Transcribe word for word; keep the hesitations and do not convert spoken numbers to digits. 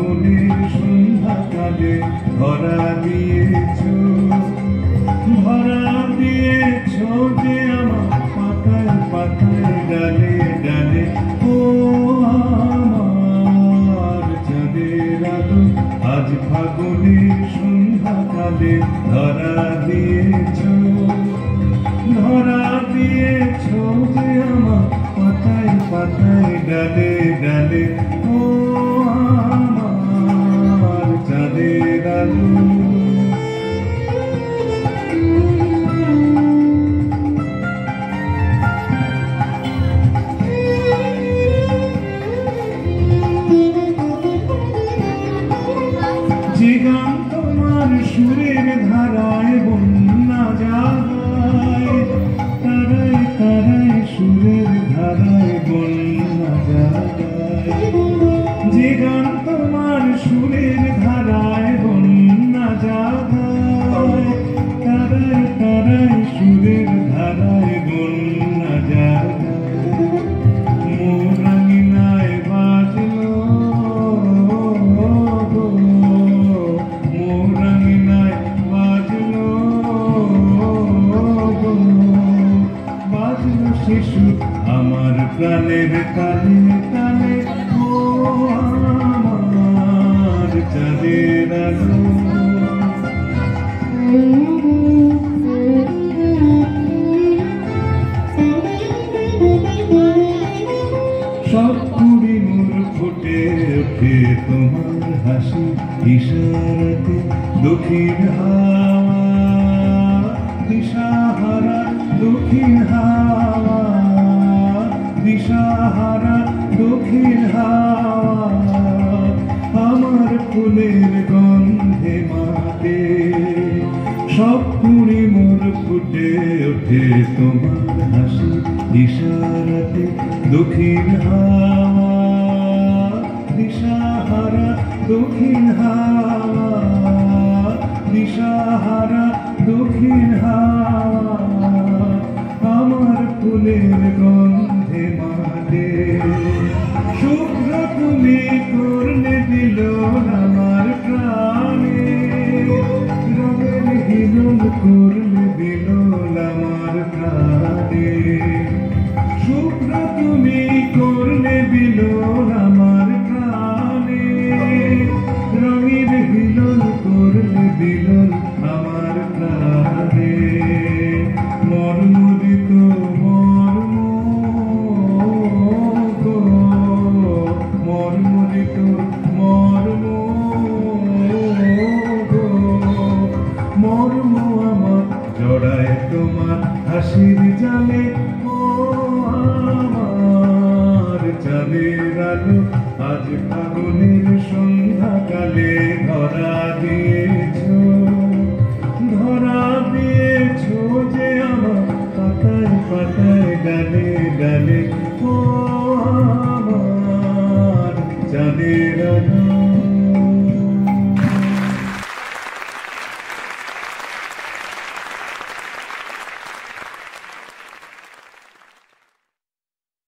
ফাগুনের সন্ধ্যাকালে ধরা দিয়েছ, ধরা দিয়েছ যে আমার পাতায় পাতায় ডালে ডালে। ও আমার চাঁদের আলো আজ ফাগুনের সন্ধ্যাকালে ধরা দিয়েছ, ধরা দিয়েছ যে আমার পাতায় পাতায় ডালে ডালে। ও আমার চাঁদের আলো। যে গান তোমার সুরের ধারায় বন্যা যায়, তারাই তারাই সুরের ধারায় বন্যা যায়। যে গান তোমার সুরের ধারায় বন্যা যায়, তারাই তারাই সুরের ধারায় বন্যা যায়। মোর রাঙিনায় বাজলো, মোর রাঙিনায় বাজলো, বাজলো শিশু আমার প্রাণের তালে তালে। ও আমার চাঁদের আলো। সব কুড়ি মোর ফুটে ওঠে তোমার হাসি ইশারাতে। দক্ষিণ হাওয়া দিশাহারা, দক্ষিণ হাওয়া দিশাহারা, দক্ষিণ হাওয়া আমার ফুলের গন্ধে মাতে। সব কুড়ি মোর ফুটে ওঠে তোমার হাসি ইশারাতে। দক্ষিণ হাওয়া দিশাহারা, দক্ষিণ হাওয়া দিশাহারা, দক্ষিণ হাওয়া আমার ফুলের গন্ধে মাতে। শুভ্র তুমি করলে দিল আমার প্রাণে, রঙের হিলন করলে দিল আমার প্রাণে। শুভ্র তুমি করলে দিল আমার প্রাণে, রঙের হিলন করলে দিল আমার প্রাণে। মর্মরিত মর্ম গো, মর্মরিত মর্ম গো, মর্ম আমার জড়ায় তোমার হাসির জালে। ও আমার চাঁদের আলো আজ ফাগুনের সন্ধ্যাকালে ধরা দিয়েছ, ধরা দিয়েছ যে আমার পাতায় পাতায় ডালে ডালে। ও